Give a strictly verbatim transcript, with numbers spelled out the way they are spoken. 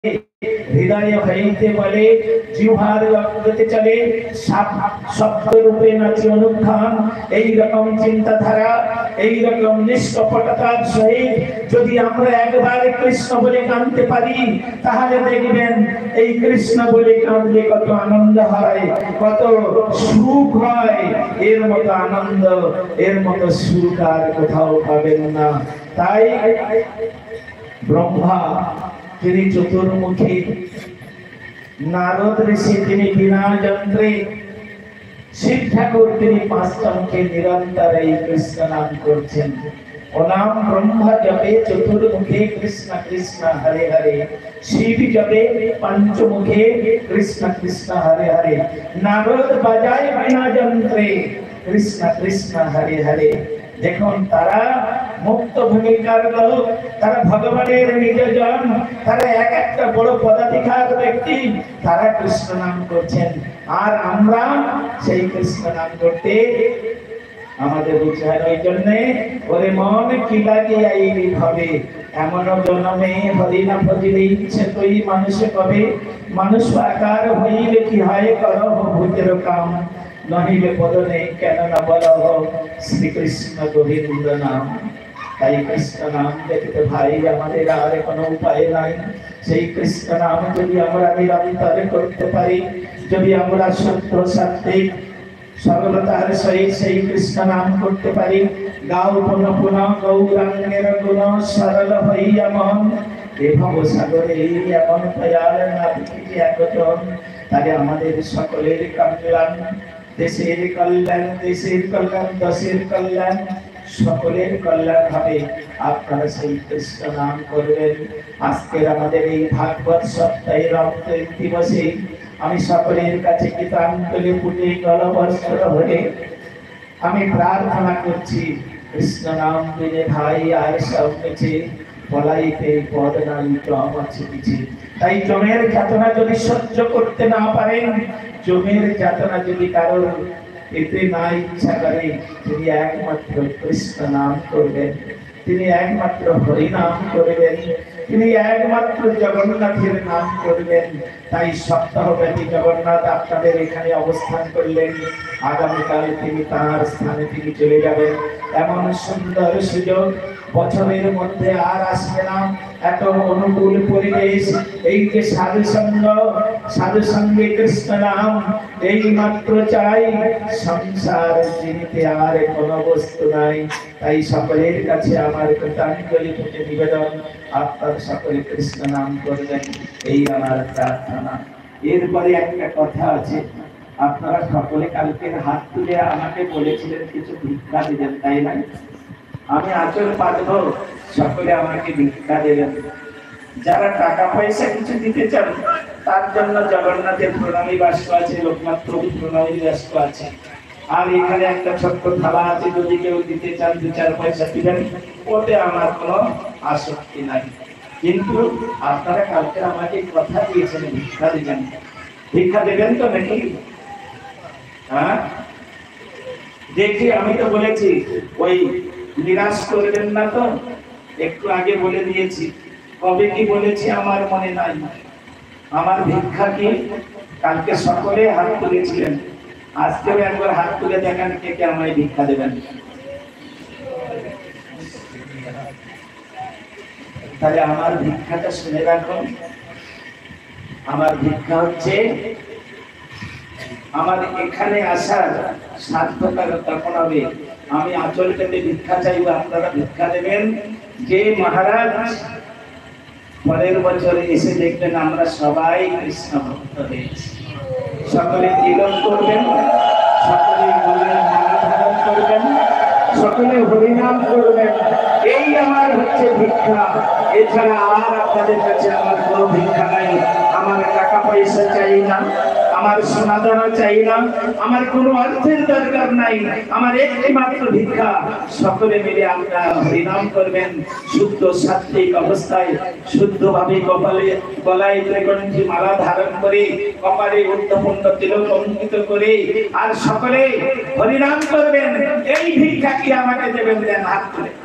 হৃদয়ে হইতে বলে জিহ্বার রক্ততে চলে শব্দ রূপে নাচে অনুক্ষণ। এই রকম চিন্তাধারা, এই রকম নিষ্কপটতার সহিত যদি আমরা একবার কৃষ্ণ বলে কাঁদতে পারি, তাহলে দেখবেন এই কৃষ্ণ বলে কাঁদলে কত আনন্দ হয়, কত সুখ হয়। এর মতো আনন্দ, এর মতো সুখ আর কোথাও পাবেন না। তাই ব্রহ্মা তিনি চতুর্মুখী, নারদ ঋষি তিনি বিনা যন্ত্রে, শিব ঠাকুর তিনি পাঁচটা মুখে নিরন্তর এই কৃষ্ণ নাম করছেন। ও নাম ব্রহ্মা জপে চতুর্মুখে কৃষ্ণ কৃষ্ণ হরে হরে, শিব জপে পঞ্চমুখে কৃষ্ণ কৃষ্ণ হরে হরে, নারদ বাজায় বিনা যন্ত্রে কৃষ্ণ কৃষ্ণ হরে হরে। দেখুন তারা মুক্ত ভূমিকার লোক, তারা ভগবানের নিজজন, তারা এক একটা বড় পদাধিকার ব্যক্তি, তারা কৃষ্ণ নাম করছেন। আর আমরা সেই কৃষ্ণ নাম করতে আমাদের উৎসাহ। ওই জন্যে ওরে মন কি লাগে আইলি ভাবে, এমন জন্মে হরি না ভজিলে ইচ্ছে তুই মানুষে কবে, মানুষ আকার হইলে কি হয় করহ ভূতের কাম, নহিলে বদনে কেন না বলহ শ্রীকৃষ্ণ গোবিন্দ নাম। তাই কৃষ্ণ নাম দেখতে ভাই আমাদের আর কোনো উপায় নাই। সেই কৃষ্ণ নাম যদি আমরা নিরন্তর করতে পারি, যদি আমরা শুদ্ধ সাত্বিক সরলতার সহিত সেই কৃষ্ণ নাম করতে পারি, গাও পুনঃ পুনঃ গৌরাঙ্গের গুণ সরল হইয়া মন, এ ভব সাগরে এমন প্রয়াল না পৃথিবী একজন। তাহলে আমাদের সকলের কল্যাণ, দেশের কল্যাণ, দেশের কল্যাণ, দশের কল্যাণ, সকলের কল্যাণ হবে। আপনারা সেই কৃষ্ণ নাম করবেন। আজকের আমাদের এই ভাগবত সপ্তাহের অন্তিম দিবসে আমি সকলের কাছে কৃতাঞ্জলি পুটে গলবস্ত্র হয়ে আমি প্রার্থনা করছি, কৃষ্ণ নাম দিলে ভাই আর সব মিছে, বলাইতে পদ নাই জম আছে পিছে। তাই জমের যাতনা যদি সহ্য করতে না পারেন, জমের যাতনা যদি কারোর এতে না ইচ্ছা করে, তিনি একমাত্র কৃষ্ণ নাম করবেন, তিনি একমাত্র হরি নাম করবেন, তিনি একমাত্র জগন্নাথের নাম করবেন। তাই সপ্তাহব্যাপী জগন্নাথ আপনাদের এখানে অবস্থান করলেন, আগামীকাল তিনি তাঁর স্থানে তিনি চলে যাবেন। এমন সুন্দর সুযোগ বছরের মধ্যে আর আসবে না। এত অনুকূল পরিবেশ, এই যে সাধু সঙ্গ, সাধু সঙ্গে কৃষ্ণ নাম, এই মাত্র চাই। সংসার জীবিতে আর কোনো বস্তু নাই। তাই সকলের কাছে আমার কৃতাঞ্জলি থেকে নিবেদন, আপনার সকলে কৃষ্ণ নাম করবেন, এই আমার প্রার্থনা। এরপরে একটা কথা আছে, আপনারা সকলে কালকের হাত তুলে আমাকে বলেছিলেন কিছু ভিক্ষা দিবেন, তাই না? আমি আচল পাতবো, সকলে আমাকে ভিক্ষা দেবেন। যারা টাকা পয়সা কিছু দিতে চান তার জন্য জগন্নাথের প্রণামী বাস্ক আছে, লোকনাথ প্রভু প্রণামী বাস্ক আছে। আর এখানে একটা ছোট্ট থালা আছে, যদি কেউ দিতে চান দু চার পয়সা দিবেন, ওতে আমার কোনো আসক্তি নাই। কিন্তু আপনারা কালকে আমাকে কথা দিয়েছেন ভিক্ষা দিবেন, ভিক্ষা দেবেন তো নাকি? হ্যাঁ, দেখি আমি তো বলেছি ওই নিরাশ করবেন না তো, একটু আগে বলে দিয়েছি। কবে কি বলেছি আমার মনে নাই। আমার ভিক্ষা কি কালকে সকলে হাত তুলেছিলেন, আজকেও একবার হাত তুলে দেখান কে কে আমায় ভিক্ষা দেবেন। তাহলে আমার ভিক্ষাটা শুনে রাখুন। আমার ভিক্ষা হচ্ছে, আমার এখানে আসার সার্থকতা তখন হবে আমি আঁচল পেতে ভিক্ষা চাইব, আপনারা ভিক্ষা দেবেন। যে মহারাজ পরের বছরে এসে দেখবেন আমরা সবাই কৃষ্ণ ভক্ত হয়েছি, সকলে তিলক করবেন, সকলে গলায় মালা ধারণ করবেন, সকলে হরিনাম করবেন। এই আমার হচ্ছে ভিক্ষা। এছাড়া আর আপনাদের কাছে আমার কোনো ভিক্ষা নাই। আমার টাকা পয়সা চাই না, আমার সোনা দানা চাই না, আমার কোনো অর্থের দরকার নাই। আমার একটি মাত্র ভিক্ষা, সকলে মিলে আমরা হরিনাম করবেন শুদ্ধ সাত্বিক অবস্থায়, শুদ্ধভাবে কপালে গলায় ত্রিকণ্ঠী মালা ধারণ করে, কপালে উত্তমপুণ্য তিলক অঙ্কিত করে, আর সকলে হরিনাম করবেন। এই ভিক্ষা কি আমাকে দেবেন? দেন হাত তুলে।